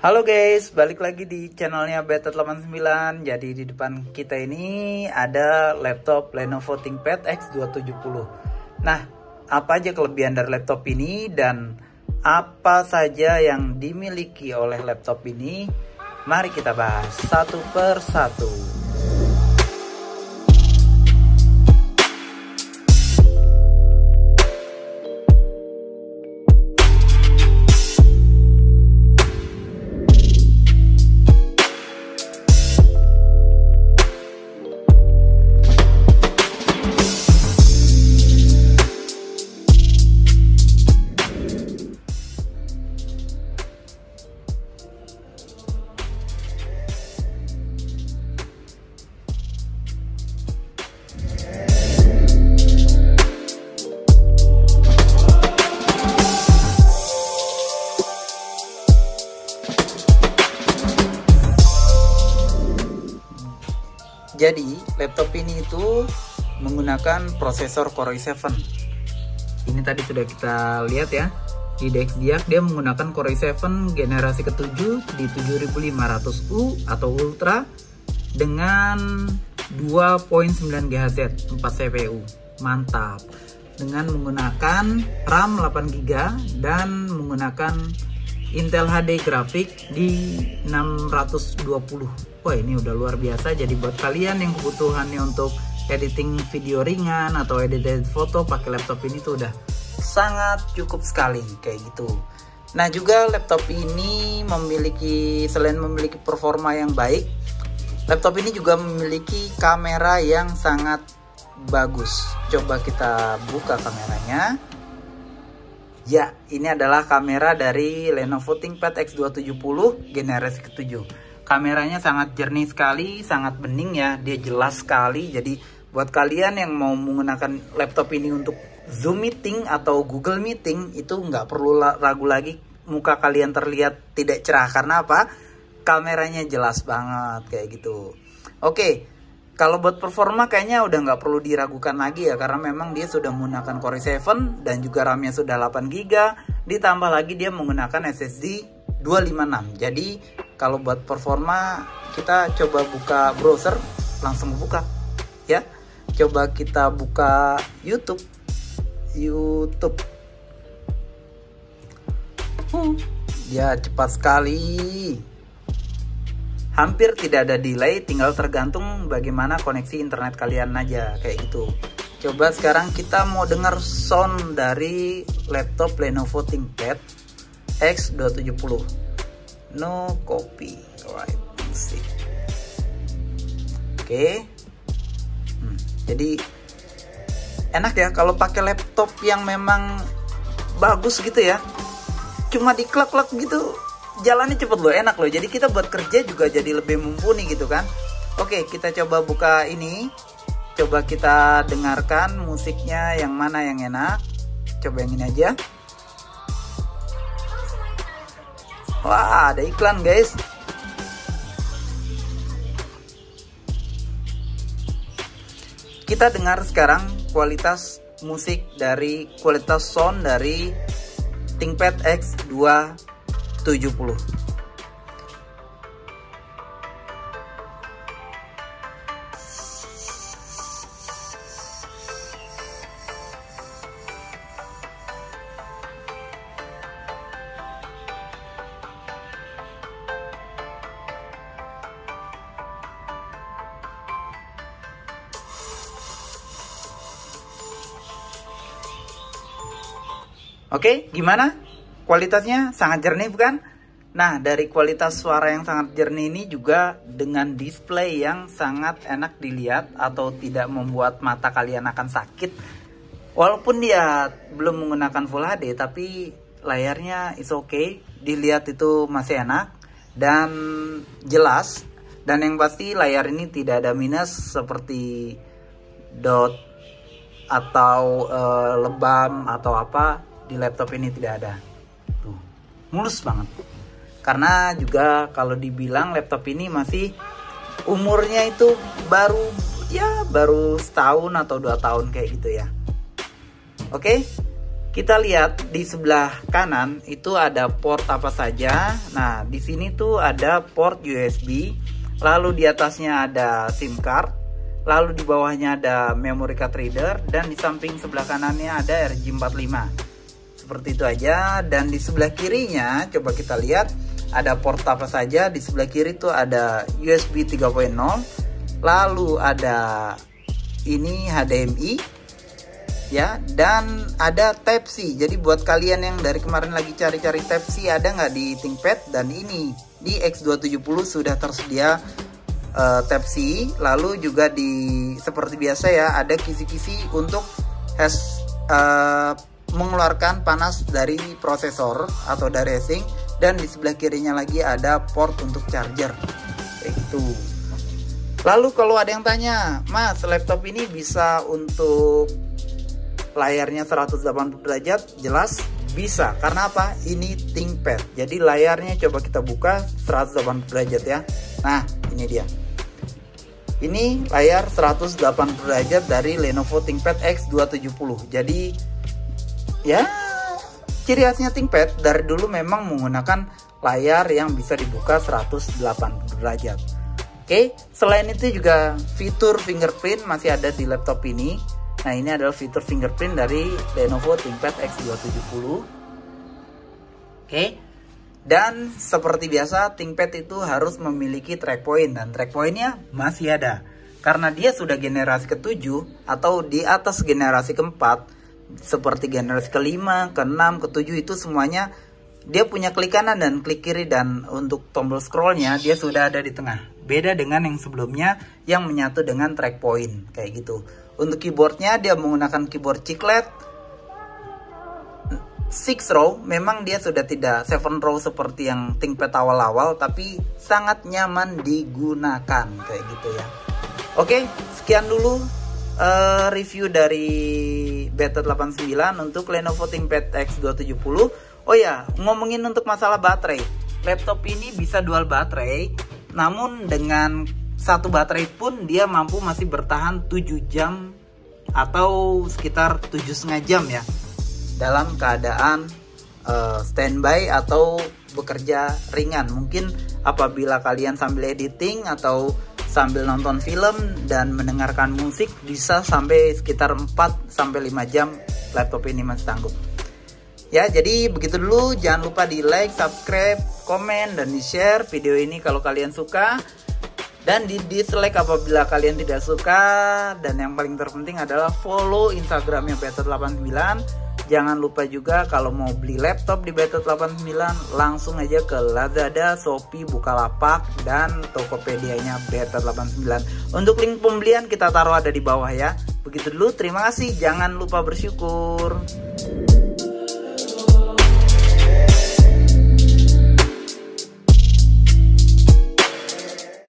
Halo guys, balik lagi di channelnya Beta89. Jadi di depan kita ini ada laptop Lenovo ThinkPad X270. Nah, apa aja kelebihan dari laptop ini dan apa saja yang dimiliki oleh laptop ini? Mari kita bahas satu per satu. Jadi laptop ini itu menggunakan prosesor Core i7. Ini tadi sudah kita lihat ya. Di DXDIAC dia menggunakan Core i7 generasi ke-7 di 7500U atau Ultra dengan 2.9 GHz 4 CPU. Mantap. Dengan menggunakan RAM 8GB dan menggunakan Intel HD grafik di 620. Wah, ini udah luar biasa. Jadi buat kalian yang kebutuhannya untuk editing video ringan atau edit foto pakai laptop ini tuh udah sangat cukup sekali kayak gitu. Nah, juga laptop ini memiliki, selain memiliki performa yang baik, laptop ini juga memiliki kamera yang sangat bagus. Coba kita buka kameranya. Ya, ini adalah kamera dari Lenovo ThinkPad X270 generasi ke-7. Kameranya sangat jernih sekali, sangat bening ya, dia jelas sekali. Jadi buat kalian yang mau menggunakan laptop ini untuk Zoom meeting atau Google meeting, itu nggak perlu ragu lagi muka kalian terlihat tidak cerah. Karena apa? Kameranya jelas banget kayak gitu. Oke, kalau buat performa kayaknya udah nggak perlu diragukan lagi ya, karena memang dia sudah menggunakan Core i7 dan juga RAM-nya sudah 8GB, ditambah lagi dia menggunakan SSD 256. Jadi kalau buat performa kita coba buka browser, langsung buka ya. Coba kita buka YouTube. Ya, cepat sekali. Hampir tidak ada delay, tinggal tergantung bagaimana koneksi internet kalian aja kayak gitu. Coba sekarang kita mau dengar sound dari laptop Lenovo ThinkPad X270. No copyright music. Oke. Jadi enak ya kalau pakai laptop yang memang bagus gitu ya. Cuma diklek-klek gitu, jalannya cepet loh, enak loh. Jadi kita buat kerja juga jadi lebih mumpuni gitu kan. Oke, kita coba buka ini. Coba kita dengarkan musiknya yang mana yang enak. Coba yang ini aja. Wah, ada iklan guys. Kita dengar sekarang kualitas musik dari, kualitas sound dari ThinkPad X270. Oke, gimana? Kualitasnya sangat jernih bukan? Nah, dari kualitas suara yang sangat jernih ini juga dengan display yang sangat enak dilihat atau tidak membuat mata kalian akan sakit. Walaupun dia belum menggunakan Full HD, tapi layarnya is okay. Dilihat itu masih enak dan jelas. Dan yang pasti layar ini tidak ada minus seperti dot atau lebam atau apa. Di laptop ini tidak ada. Tuh, mulus banget. Karena juga kalau dibilang laptop ini masih umurnya itu baru setahun atau 2 tahun kayak gitu ya. Oke. Kita lihat di sebelah kanan itu ada port apa saja. Nah, di sini tuh ada port USB, lalu di atasnya ada SIM card, lalu di bawahnya ada memory card reader, dan di samping sebelah kanannya ada RJ45. Seperti itu aja. Dan di sebelah kirinya coba kita lihat ada port apa saja. Di sebelah kiri tuh ada USB 3.0, lalu ada ini HDMI ya, dan ada Type-C. Jadi buat kalian yang dari kemarin lagi cari-cari Type-C ada nggak di ThinkPad, dan ini di X270 sudah tersedia Type-C. Lalu juga di seperti biasa ya, ada kisi-kisi untuk mengeluarkan panas dari prosesor atau dari heatsink, dan di sebelah kirinya lagi ada port untuk charger kayak gitu. Lalu kalau ada yang tanya, Mas, laptop ini bisa untuk layarnya 180 derajat? Jelas bisa. Karena apa? Ini ThinkPad. Jadi layarnya coba kita buka 180 derajat ya. Nah, ini dia. Ini layar 180 derajat dari Lenovo ThinkPad X270. Jadi ya, ciri khasnya ThinkPad dari dulu memang menggunakan layar yang bisa dibuka 180 derajat. Oke, selain itu juga fitur fingerprint masih ada di laptop ini. Nah, ini adalah fitur fingerprint dari Lenovo ThinkPad X270. Oke. Dan seperti biasa, ThinkPad itu harus memiliki track point, dan track pointnya masih ada. Karena dia sudah generasi ke-7 atau di atas generasi ke-4, seperti generasi ke-5, ke-6, ke-7 itu semuanya dia punya klik kanan dan klik kiri, dan untuk tombol scrollnya dia sudah ada di tengah. Beda dengan yang sebelumnya yang menyatu dengan track point kayak gitu. Untuk keyboardnya dia menggunakan keyboard chiclet 6 row. Memang dia sudah tidak 7 row seperti yang ThinkPad awal-awal, tapi sangat nyaman digunakan kayak gitu ya. Oke, sekian dulu review dari BT89 untuk Lenovo ThinkPad X270. Oh ya, ngomongin untuk masalah baterai, laptop ini bisa dual baterai, namun dengan satu baterai pun dia mampu masih bertahan 7 jam atau sekitar 7,5 jam ya, dalam keadaan standby atau bekerja ringan. Mungkin apabila kalian sambil editing atau sambil nonton film dan mendengarkan musik, bisa sampai sekitar 4-5 jam laptop ini masih sanggup. Ya, jadi begitu dulu. Jangan lupa di like, subscribe, komen, dan di share video ini kalau kalian suka. Dan di dislike apabila kalian tidak suka. Dan yang paling terpenting adalah follow Instagramnya BT89. Jangan lupa juga kalau mau beli laptop di BT89, langsung aja ke Lazada, Shopee, Bukalapak, dan Tokopedia-nya BT89. Untuk link pembelian kita taruh ada di bawah ya. Begitu dulu, terima kasih. Jangan lupa bersyukur.